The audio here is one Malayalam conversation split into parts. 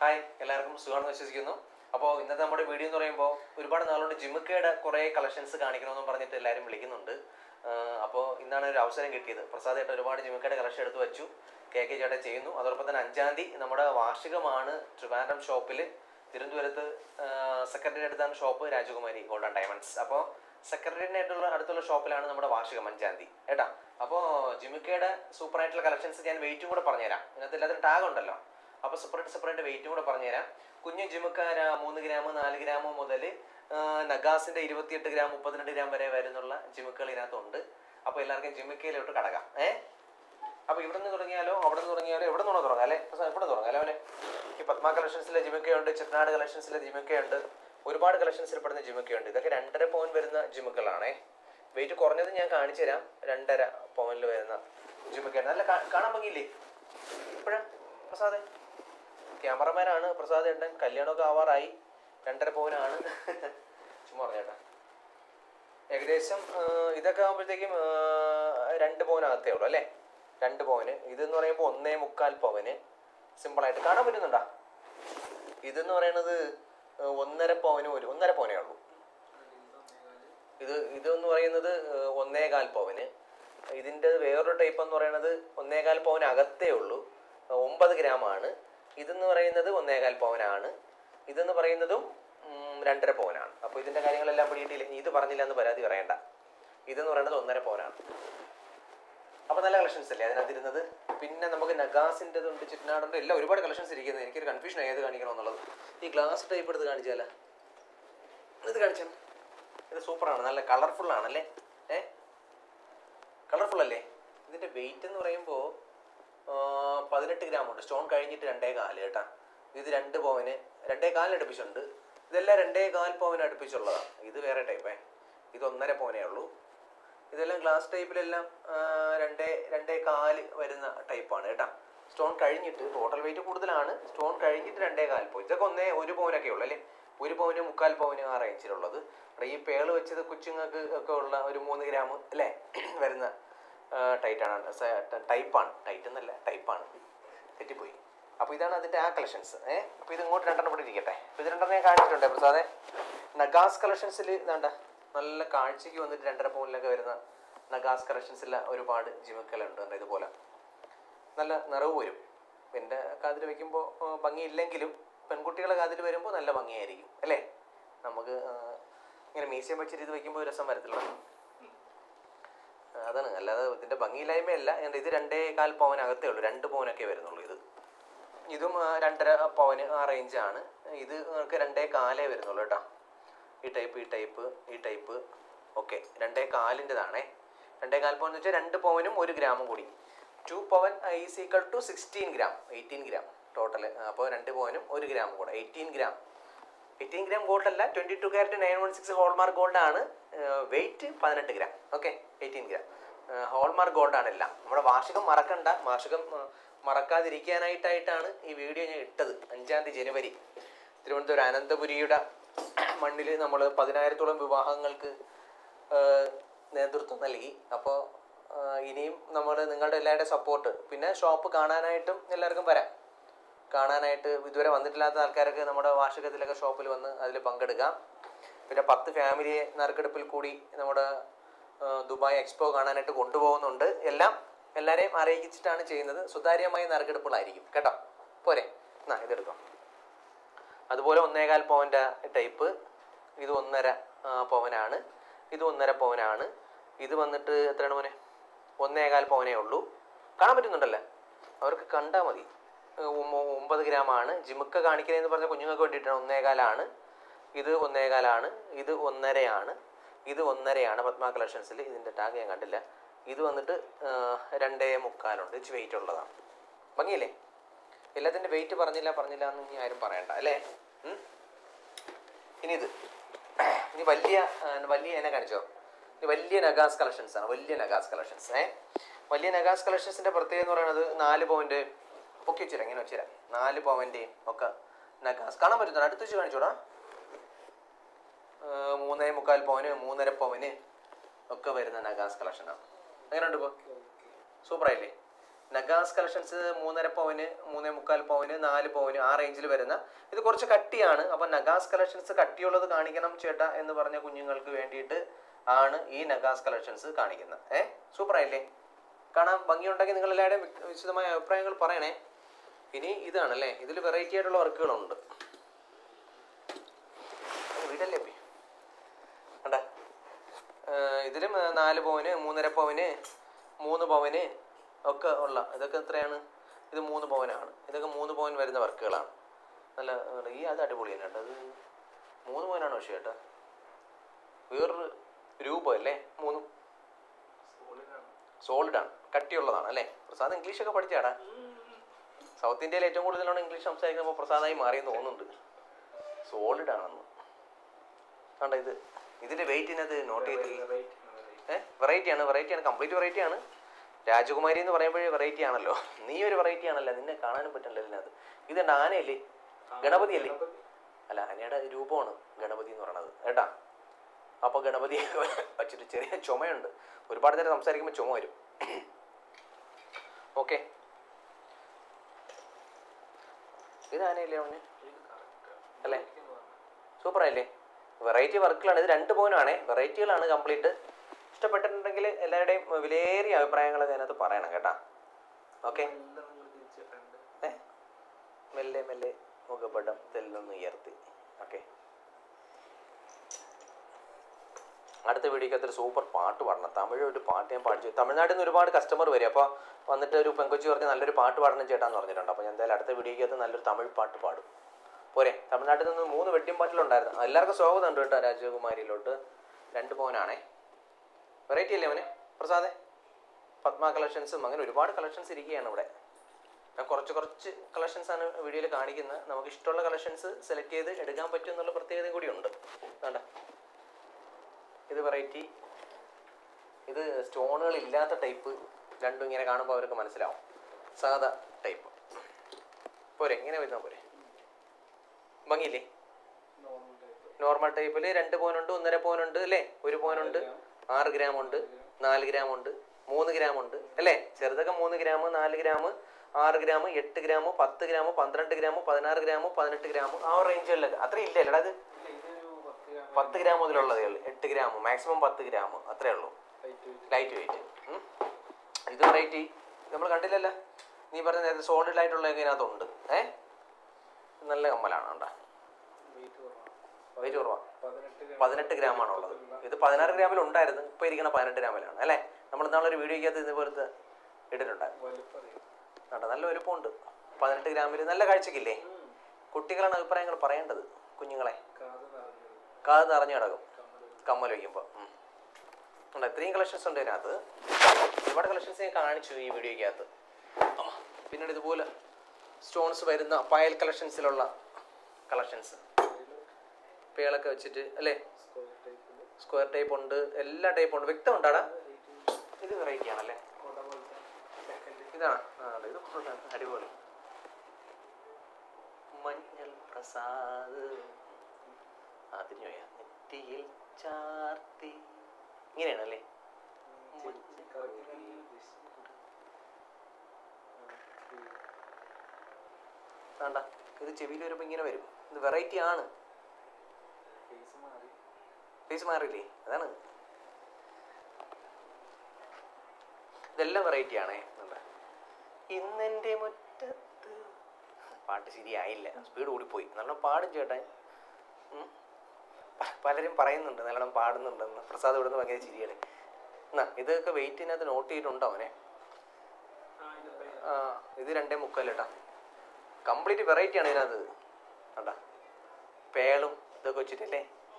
ഹായ്, എല്ലാവർക്കും സുഖമാണെന്ന് വിശ്വസിക്കുന്നു. അപ്പോൾ ഇന്നത്തെ നമ്മുടെ വീഡിയോ എന്ന് പറയുമ്പോൾ ഒരുപാട് നാളുകൊണ്ട് ജിമിക്കയുടെ കുറേ കളക്ഷൻസ് കാണിക്കണമെന്ന് പറഞ്ഞിട്ട് എല്ലാവരും വിളിക്കുന്നുണ്ട്. അപ്പോൾ ഇന്നാണ് ഒരു അവസരം കിട്ടിയത്. പ്രസാദായിട്ട് ഒരുപാട് ജിമിക്കയുടെ കളക്ഷൻ എടുത്ത് വെച്ചു. കെ ചേട്ടൻ ചെയ്യുന്നു. അതോടൊപ്പം തന്നെ 5-ാം തീയതി നമ്മുടെ വാർഷികമാണ്. ട്രിവാൻഡ്രം ഷോപ്പിൽ, തിരുവനന്തപുരത്ത് സെക്രട്ടറി അടുത്താണ് ഷോപ്പ്, രാജകുമാരി ഗോൾഡ് ആൻഡ് ഡയമണ്ട്സ്. അപ്പോൾ സെക്രട്ടറിയായിട്ടുള്ള അടുത്തുള്ള ഷോപ്പിലാണ് നമ്മുടെ വാർഷികം 5-ാം തീയതി ഏട്ടാ. അപ്പോൾ ജിമിക്കയുടെ സൂപ്പറായിട്ടുള്ള കളക്ഷൻസ് ഞാൻ വെയിറ്റും കൂടെ പറഞ്ഞുതരാം. ഇതിനകത്ത് എല്ലാത്തിനും ടാഗ് ഉണ്ടല്ലോ. അപ്പോൾ സെപ്പറേറ്റ് വെയിറ്റും കൂടെ പറഞ്ഞുതരാം. കുഞ്ഞു ജിമുക്ക 3 ഗ്രാം 4 ഗ്രാം മുതൽ നഗാസിൻ്റെ 28 ഗ്രാം 32 ഗ്രാം വരെ വരുന്നുള്ള ജിമുക്കുകൾ ഇതിനകത്തുണ്ട്. അപ്പോൾ എല്ലാവർക്കും ജിമുക്കയിലോട്ട് കടക്കാം. അപ്പോൾ ഇവിടെ നിന്ന് തുടങ്ങിയാലോ അവിടെ നിന്ന് തുടങ്ങിയാലോ എവിടെ നിന്നോ തുടങ്ങാം അല്ലേ? ഇവിടെ തുടങ്ങാം അല്ലേ? ഈ പത്മ കളക്ഷൻസിലെ ജിമുക്കയുണ്ട്, ചെട്ടനാട് കളക്ഷൻസിലെ ജിമുക്കയുണ്ട്, ഒരുപാട് കളക്ഷൻസിൽ പെടുന്ന ജിമുക്കയുണ്ട്. ഇതൊക്കെ 2.5 പവൻ വരുന്ന ജിമുക്കളാണേ. വെയിറ്റ് കുറഞ്ഞത് ഞാൻ കാണിച്ചു തരാം. 2.5 പവനിൽ വരുന്ന ജിമുക്കയാണ്. നല്ല കാണാൻ ഭംഗിയില്ലേ? ഇപ്പോഴാ പ്രസാദേ ക്യാമറമാനാണ് പ്രസാദ് ഏട്ടൻ. കല്യാണമൊക്കെ ആവാറായി. 2.5 പവനാണ്. ചുമ്മാ പറഞ്ഞേട്ടാ. ഏകദേശം ഇതൊക്കെ ആകുമ്പോഴത്തേക്കും 2 പവനകത്തേ ഉള്ളൂ അല്ലേ? 2 പവന്. ഇതെന്ന് പറയുമ്പോൾ 1.25 പവന്. സിമ്പിളായിട്ട് കാണാൻ പറ്റുന്നുണ്ടോ? ഇതെന്ന് പറയുന്നത് 1.5 പവന് 1.5 പവനേ ഉള്ളൂ. ഇതെന്ന് പറയുന്നത് 1.25 പവന്. ഇതിൻ്റെ വേറൊരു ടൈപ്പ് എന്ന് പറയുന്നത് 1.25 പവനകത്തേ ഉള്ളൂ. 9 ഗ്രാമാണ്. ഇതെന്ന് പറയുന്നത് 1.25 പവനാണ്. ഇതെന്ന് പറയുന്നതും 2.5 പവനാണ്. അപ്പോൾ ഇതിൻ്റെ കാര്യങ്ങളെല്ലാം പിടിയിട്ടില്ല. ഇത് പറഞ്ഞില്ല എന്ന് പരാതി പറയണ്ട. ഇതെന്ന് പറയുന്നത് 1.5 പവനാണ്. അപ്പോൾ നല്ല കളക്ഷൻസ് അല്ലേ അതിനകത്തിരുന്നത്? പിന്നെ നമുക്ക് നഗാസിൻ്റെതുണ്ട്, ചിറ്റനാടുണ്ട്, എല്ലാം ഒരുപാട് കളക്ഷൻസ് ഇരിക്കുന്നത്. എനിക്കൊരു കൺഫ്യൂഷൻ ഏത് കാണിക്കണമെന്നുള്ളത്. ഈ ഗ്ലാസ് ടൈപ്പ് എടുത്ത് കാണിച്ചാലോ? ഇത് കാണിച്ചാൽ ഇത് സൂപ്പറാണ്. നല്ല കളർഫുള്ളാണല്ലേ? കളർഫുൾ അല്ലേ? ഇതിൻ്റെ വെയിറ്റ് എന്ന് പറയുമ്പോൾ 18 ഗ്രാം ഉണ്ട്. സ്റ്റോൺ കഴിഞ്ഞിട്ട് 2.25 കേട്ടാ. ഇത് 2 പവന് 2.25 അടുപ്പിച്ചുണ്ട്. ഇതെല്ലാം 2.25 പവന് അടുപ്പിച്ചുള്ളതാണ്. ഇത് വേറെ ടൈപ്പേ. ഇത് 1.5 പവനേ ഉള്ളൂ. ഇതെല്ലാം ഗ്ലാസ് ടൈപ്പിലെല്ലാം 2.25 വരുന്ന ടൈപ്പാണ് കേട്ടാ. സ്റ്റോൺ കഴിഞ്ഞിട്ട് ടോട്ടൽ വെയിറ്റ് കൂടുതലാണ്. സ്റ്റോൺ കഴിഞ്ഞിട്ട് 2.25 പവൻ. ഇതൊക്കെ 1 പവനൊക്കെ ഉള്ളൂ അല്ലേ? 1 പവന് 3/4 പവന് ആ റേഞ്ചിലുള്ളത്. ഈ പേള് വെച്ചത് കൊച്ചുങ്ങൾക്ക് ഒക്കെ ഉള്ള ഒരു 3 ഗ്രാം അല്ലേ വരുന്ന ടൈപ്പാണ്. ടൈറ്റ് എന്നല്ല, ടൈപ്പാണ്. തെറ്റിപ്പോയി. അപ്പോൾ ഇതാണ് അതിൻ്റെ ആ കളക്ഷൻസ്. അപ്പോൾ ഇത് ഇങ്ങോട്ട് 2 കൂടെ ഇരിക്കട്ടെ. അപ്പോൾ ഇത് 2 ഞാൻ കാണിച്ചിട്ടുണ്ട് പ്രസാദേ. നഗാസ് കളക്ഷൻസിൽ ഇതാണ്ട നല്ല കാഴ്ചയ്ക്ക് വന്നിട്ട് 2.5 പവനിലൊക്കെ വരുന്ന നഗാസ് കളക്ഷൻസിൽ ഒരുപാട് ജിമുക്കലുണ്ട്. ഇതുപോലെ നല്ല നിറവ് വരും. എൻ്റെ കാതിൽ വയ്ക്കുമ്പോൾ ഭംഗിയില്ലെങ്കിലും പെൺകുട്ടികളെ കാതിൽ വരുമ്പോൾ നല്ല ഭംഗിയായിരിക്കും അല്ലേ? നമുക്ക് ഇങ്ങനെ മ്യൂസിയം വെച്ചിട്ട് ഇത് വയ്ക്കുമ്പോൾ രസം വരത്തില്ല. അതാണ്, അല്ലാതെ ഇതിൻ്റെ ഭംഗിയില്ലായ്മയല്ല. ഇത് 2.25 പവനകത്തേ ഉള്ളൂ. 2 പവനൊക്കെ വരുന്നുള്ളൂ. ഇതും 2.5 പവന് ആ റേഞ്ചാണ്. ഇത് നമുക്ക് 2.25 വരുന്നുള്ളൂ കേട്ടോ. ഈ ടൈപ്പ് ഓക്കെ 2.25-ൻ്റെതാണേ. 2.25 പവൻ എന്ന് വെച്ചാൽ 2 പവനും 1 ഗ്രാമും കൂടി. 2 പവൻ is equal to 16 gram 18 gram total. അപ്പോൾ 2 പവനും 1 ഗ്രാമും കൂടെ 18 ഗ്രാം ഗോൾഡ് അല്ല, 22 ക്യാരറ്റ് 916 ഹോൾമാർക്ക് ഗോൾഡാണ്. Weight 18 gram. Okay, 18 gram hallmark ഗോൾഡാണ് എല്ലാം. നമ്മുടെ വാർഷികം മറക്കണ്ട. വാർഷികം മറക്കാതിരിക്കാനായിട്ടാണ് ഈ വീഡിയോ ഞാൻ ഇട്ടത്. 5-ാം തീയതി ജനുവരി തിരുവനന്തപുരം അനന്തപുരിയുടെ മണ്ണിൽ നമ്മൾ 10,000-ഓളം വിവാഹങ്ങൾക്ക് നേതൃത്വം നൽകി. അപ്പോൾ ഇനിയും നിങ്ങളുടെ എല്ലാവരുടെയും സപ്പോർട്ട്, പിന്നെ ഷോപ്പ് കാണാനായിട്ടും എല്ലാവർക്കും വരാം. കാണാനായിട്ട് ഇതുവരെ വന്നിട്ടില്ലാത്ത ആൾക്കാരൊക്കെ നമ്മുടെ വാർഷികത്തിലൊക്കെ ഷോപ്പിൽ വന്ന് അതിൽ പങ്കെടുക്കാം. പിന്നെ 10 ഫാമിലിയെ നറുക്കെടുപ്പിൽ കൂടി നമ്മുടെ ദുബായ് എക്സ്പോ കാണാനായിട്ട് കൊണ്ടുപോകുന്നുണ്ട്. എല്ലാവരെയും അറിയിച്ചിട്ടാണ് ചെയ്യുന്നത്. സുതാര്യമായ നറുക്കെടുപ്പുകളായിരിക്കും കേട്ടോ. പോരെ, എന്നാ ഇതെടുക്കാം. അതുപോലെ 1.25 പവൻ്റെ ടൈപ്പ്. ഇത് 1.5 പവനാണ്. ഇത് 1.5 പവനാണ്. ഇത് വന്നിട്ട് എത്രയാണ് മോനെ? 1.25 പവനേ ഉള്ളൂ. കാണാൻ പറ്റുന്നുണ്ടല്ലേ? അവർക്ക് കണ്ടാൽ മതി. 9 ഗ്രാമാണ്. ജിമുക്ക കാണിക്കുന്നതെന്ന് പറഞ്ഞാൽ കുഞ്ഞുങ്ങൾക്ക് വേണ്ടിയിട്ടാണ്. 1.25 ഇത് 1.25 ഇത് 1.5 ഇത് 1.5 പത്മ കളക്ഷൻസിൽ. ഇതിൻ്റെ ടാഗ് ഞാൻ കണ്ടില്ല. ഇത് വന്നിട്ട് 2.25 ഇച്ച് വെയിറ്റ് ഉള്ളതാണ്. ഭംഗിയില്ലേ? എല്ലാത്തിൻ്റെ വെയിറ്റ് പറഞ്ഞില്ല എന്ന് ഇനി ആരും പറയണ്ട അല്ലേ? ഇനി വലിയ എന്നെ കാണിച്ചോ? ഇത് വലിയ നഗാസ് കളക്ഷൻസാണ്. വലിയ നഗാസ് കളക്ഷൻസിൻ്റെ പ്രത്യേകത എന്ന് പറയുന്നത് 4 പവൻ്റെ ഒക്കെ വെച്ചുതരാം. ഇങ്ങനെ വെച്ചുതരാം. 4 പവൻ്റെയും ഒക്കെ നഗാസ് കാണാൻ പറ്റുന്നുണ്ട്. അടുത്ത് വെച്ച് കാണിച്ചോടാ. 3.25 പവന് 3.5 പവന് ഒക്കെ വരുന്ന നഗാസ് കളക്ഷനാണ്. എങ്ങനെയുണ്ട് ഇപ്പോൾ? സൂപ്പറായില്ലേ? നഗാസ് കളക്ഷൻസ് 3.5 പവന്, 3.25 പവന്, 4 പവന് ആ റേഞ്ചിൽ വരുന്ന ഇത് കുറച്ച് കട്ടിയാണ്. അപ്പം നഗാസ് കളക്ഷൻസ് കട്ടിയുള്ളത് കാണിക്കണം ചേട്ടാ എന്ന് പറഞ്ഞ കുഞ്ഞുങ്ങൾക്ക് വേണ്ടിയിട്ട് ആണ് ഈ നഗാസ് കളക്ഷൻസ് കാണിക്കുന്നത്. സൂപ്പർ ആയില്ലേ? കാണാൻ ഭംഗിയുണ്ടെങ്കിൽ നിങ്ങൾ എല്ലാവരുടെയും വിശദമായ അഭിപ്രായങ്ങൾ പറയണേ. ഇനി ഇതാണല്ലേ, ഇതിൽ വെറൈറ്റി ആയിട്ടുള്ള വർക്കുകളുണ്ട്. വീടല്ലേ കണ്ടാ, ഇതിലും 4 പവന്, 3.5 പവന്, 3 പവന് ഒക്കെ ഉള്ള ഇതൊക്കെ എത്രയാണ്? ഇത് 3 പവനാണ്. ഇതൊക്കെ 3 പവൻ വരുന്ന വർക്കുകളാണ്. നല്ല അത് അടിപൊളിയാണ് കേട്ടോ. അത് 3 പവനാണ്. പക്ഷേ കേട്ടോ വേറൊരു രൂപമല്ലേ, 3 സോളിഡാണ്, കട്ടിയുള്ളതാണ് അല്ലേ? പ്രസാദ് ഇംഗ്ലീഷൊക്കെ പഠിച്ചാടാ. സൗത്ത് ഇന്ത്യയിൽ ഏറ്റവും കൂടുതലാണ് ഇംഗ്ലീഷ് സംസാരിക്കുമ്പോൾ പ്രസാദായി മാറിയെന്ന് തോന്നുന്നുണ്ട്. സോളിഡാണെന്ന് കണ്ട. ഇതിന്റെ വെയിറ്റിനത് നോട്ട് ചെയ്തില്ല. വെറൈറ്റിയാണ്, കംപ്ലീറ്റ് വെറൈറ്റിയാണ്. രാജകുമാരി എന്ന് പറയുമ്പോഴേ വെറൈറ്റി ആണല്ലോ. നീ ഒരു വെറൈറ്റി ആണല്ലോ, നിന്നെ കാണാനും പറ്റില്ല ഇതിനകത്ത്. ഇതെന്താ, ആനയല്ലേ? ഗണപതി അല്ലേ? അല്ല, ആനയുടെ രൂപമാണ് ഗണപതി എന്ന് പറയണത് കേട്ടാ. അപ്പോൾ ഗണപതി വച്ചിട്ട് ചെറിയ ചുമയുണ്ട്. ഒരുപാട് നേരം സംസാരിക്കുമ്പോൾ ചുമ വരും. ഓക്കെ, ഇത് ആനയല്ലേ അവന് അല്ലേ? സൂപ്പർ ആയില്ലേ? വെറൈറ്റി വർക്കുകളാണ്. ഇത് 2 പവനാണേ, വെറൈറ്റികളാണ് കംപ്ലീറ്റ്. ഇഷ്ടപ്പെട്ടിട്ടുണ്ടെങ്കിൽ എല്ലാവരുടെയും വിലയേറിയ അഭിപ്രായങ്ങൾ അതിനകത്ത് പറയണം കേട്ടാ. ഓക്കെ, മെല്ലെ മെല്ലെ മുഖപടം തെല്ലൊന്ന് ഉയർത്തി. ഓക്കെ, അടുത്ത വീഡിയോക്കകത്തൊരു സൂപ്പർ പാട്ട് പാടണം. തമിഴ് ഒരു പാട്ട് ഞാൻ പാടിച്ചു. തമിഴ്നാട്ടിൽ നിന്ന് ഒരുപാട് കസ്റ്റമർ വരും. അപ്പോൾ വന്നിട്ട് ഒരു പെങ്കൊച്ചി പറഞ്ഞ് നല്ലൊരു പാട്ട് പാടണം ചേട്ടാന്ന് പറഞ്ഞിട്ടുണ്ട്. അപ്പോൾ ഞാൻ എന്തായാലും അടുത്ത വീഡിയോക്കകത്ത് നല്ലൊരു തമിഴ് പാട്ട് പാടും. പോരെ? തമിഴ്നാട്ടിൽ നിന്ന് 3 വെഡ്ഡിംഗ് പാട്ടിലുണ്ടായിരുന്നു. എല്ലാവർക്കും സ്വാഗതം ഉണ്ട് കേട്ടോ രാജകുമാരിയിലോട്ട്. 2 പവനാണേ. വെറൈറ്റി അല്ലേ അവനെ പ്രസാദേ? പത്മ കളക്ഷൻസും അങ്ങനെ ഒരുപാട് കളക്ഷൻസ് ഇരിക്കുകയാണ് ഇവിടെ. ഞാൻ കുറച്ച് കളക്ഷൻസാണ് വീഡിയോയിൽ കാണിക്കുന്നത്. നമുക്ക് ഇഷ്ടമുള്ള കളക്ഷൻസ് സെലക്ട് ചെയ്ത് എടുക്കാൻ പറ്റും എന്നുള്ള പ്രത്യേകതയും കൂടിയുണ്ട്. വേണ്ട, ഇത് വെറൈറ്റി. ഇത് സ്റ്റോണുകൾ ഇല്ലാത്ത ടൈപ്പ്. രണ്ടും ഇങ്ങനെ കാണുമ്പോൾ അവർക്ക് മനസ്സിലാവും. സാധാ ടൈപ്പ് പോരെ? ഇങ്ങനെ വരുന്ന പോരെ? ഭംഗിയില്ലേ? നോർമൽ ടൈപ്പിൽ 2 പവനുണ്ട്, 1.5 പവനുണ്ട് അല്ലേ? 1 പവനുണ്ട്, 6 ഗ്രാം ഉണ്ട്, 4 ഗ്രാം ഉണ്ട്, 3 ഗ്രാം ഉണ്ട് അല്ലേ? ചെറുതൊക്കെ 3 gram, 4 gram, 6 gram, 8 gram, 10 gram, 12 gram, 16 gram, 18 gram ആ റേഞ്ചുകളിലൊക്കെ. അത്ര ഇല്ല അല്ലടാ? ഇത് 10 ഗ്രാം മുതലുള്ളതേ ഉള്ളൂ. 8 ഗ്രാം, മാക്സിമം 10 ഗ്രാം അത്രേ ഉള്ളൂ. Light weight. ഇത് വെറൈറ്റി നമ്മൾ കണ്ടില്ലല്ലോ. നീ പറഞ്ഞ നേരത്തെ സോളിഡ് ആയിട്ടുള്ളതൊക്കെ ഇതിനകത്തുണ്ട്. നല്ല കമ്മലാണ് കേട്ടോ. വെയിറ്റ് കുറവാണ്. 18 ഗ്രാമാണ് ഉള്ളത്. ഇത് 16 ഗ്രാമിൽ ഉണ്ടായിരുന്നു. ഇപ്പോൾ ഇരിക്കണ 18 ഗ്രാമിലാണ് അല്ലേ? നമ്മൾ ഇന്നാളൊരു വീഡിയോക്കകത്ത് ഇതുപോലത്തെ ഇട്ടിട്ടുണ്ടായിരുന്നു കേട്ടോ. നല്ല വലുപ്പമുണ്ട്. 18 ഗ്രാമിൽ നല്ല കാഴ്ചക്കില്ലേ? കുട്ടികളാണ് അഭിപ്രായങ്ങൾ പറയേണ്ടത്. കുഞ്ഞുങ്ങളെ കാത് നിറഞ്ഞു കിടക്കും കമ്മൽ വയ്ക്കുമ്പോൾ. ഉണ്ട്, ഇത്രയും കളക്ഷൻസ് ഉണ്ട് ഇതിനകത്ത്. ഒരുപാട് കളക്ഷൻസ് ഞാൻ കാണിച്ചു ഈ വീഡിയോക്കകത്ത്. പിന്നീട് ഇതുപോലെ സ്റ്റോൺസ് വരുന്ന പയൽ കളക്ഷൻസിലുള്ള കളക്ഷൻസ്, പേളൊക്കെ വെച്ചിട്ട് അല്ലേ? സ്ക്വയർ ടൈപ്പ് ഉണ്ട്, എല്ലാ ടൈപ്പും ഉണ്ട്. വ്യക്തമുണ്ടാടാ? ഇത് വെറൈറ്റി ആണല്ലേ? ഇതാണ് ഇത് അടിപൊളി. മഞ്ഞൾ പ്രസാദ് അതിന് നെറ്റിയിൽ ചാർത്തി ഇങ്ങനെയാണല്ലേ? വേണ്ട, ഇത് ചെവിയിൽ വരുമ്പോൾ ഇങ്ങനെ വരും. ഇത് വെറൈറ്റി ആണ്. ഫേസ് മാറിയില്ലേ? അതാണ്. ഇതെല്ലാം വെറൈറ്റി ആണേ. ഇന്നെൻ്റെ മുറ്റത്ത് പാട്ട് ശരിയായില്ല, സ്പീഡ് കൂടിപ്പോയി. നല്ലോണം പാടും ചേട്ടാ. പലരും പറയുന്നുണ്ട് നല്ലോണം പാടുന്നുണ്ടെന്ന്. പ്രസാദ് ഇവിടുന്ന് ഭയങ്കര ചിരിയാണ്. എന്നാ ഇതൊക്കെ വെയിറ്റിനകത്ത് നോട്ട് ചെയ്തിട്ടുണ്ടോ അവനെ? ഇത് 2.25 കേട്ടാ. കംപ്ലീറ്റ് വെറൈറ്റി ആണ് ഇതിനകത്ത് കേട്ടാ. പേളും ഇതൊക്കെ വെച്ചിട്ടല്ലേ?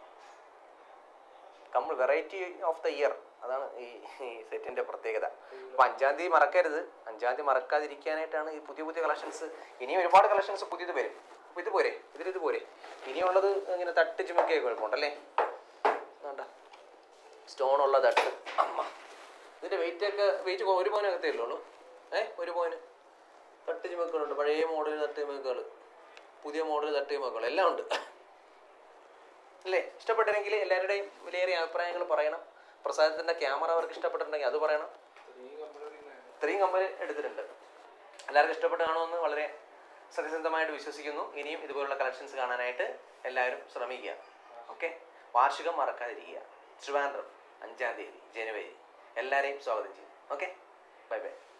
Variety of the year. അതാണ് ഈ സെറ്റിന്റെ പ്രത്യേകത. അപ്പൊ 5-ാം തീയതി മറക്കരുത്. 5-ാം തീയതി മറക്കാതിരിക്കാനായിട്ടാണ് ഈ പുതിയ കളക്ഷൻസ്. ഇനിയും ഒരുപാട് കളക്ഷൻസ് പുതിയത് വരും. അപ്പൊ ഇത് പോരെ? ഇത് പോരെ? ഇനിയുള്ളത് ഇങ്ങനെ തട്ട് ചുമക്കൊക്കെ കുഴപ്പമുണ്ടല്ലേ? വേണ്ട, സ്റ്റോൺ ഉള്ള തട്ട്. അമ്മ ഇതിന്റെ വെയിറ്റ് 1 പവനകത്തേ ഉള്ളൂ. 1 പവന് തട്ട് ചുമക്കുകളുണ്ട്. പഴയ മോഡൽ തട്ട് ചുമക്കുകൾ, പുതിയ മോഡൽ തട്ട് ചുമക്കുകൾ എല്ലാം ഉണ്ട് അല്ലേ? ഇഷ്ടപ്പെട്ടെങ്കിൽ എല്ലാവരുടെയും വിലയേറിയ അഭിപ്രായങ്ങൾ പറയണം. പ്രസാദത്തിന്റെ ക്യാമറ അവർക്ക് ഇഷ്ടപ്പെട്ടിട്ടുണ്ടെങ്കിൽ അത് പറയണം. ഇത്രയും കമ്മൽ എടുത്തിട്ടുണ്ട്. എല്ലാവർക്കും ഇഷ്ടപ്പെട്ട് കാണുമെന്ന് വളരെ സത്യസന്ധമായിട്ട് വിശ്വസിക്കുന്നു. ഇനിയും ഇതുപോലുള്ള കളക്ഷൻസ് കാണാനായിട്ട് എല്ലാവരും ശ്രമിക്കുക. ഓക്കെ, വാർഷികം മറക്കാതിരിക്കുക. ട്രിവാൻഡ്രം 5 ജനുവരി എല്ലാവരെയും സ്വാഗതം ചെയ്യും. Okay, bye by.